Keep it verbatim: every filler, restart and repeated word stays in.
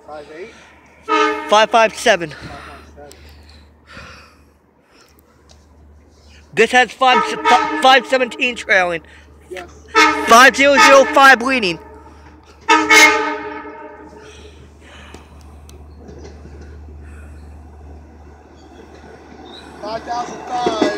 Five eight. Five five seven. Five five seven. This has five five seventeen trailing. Yes. Five zero zero five leading. Five thousand five.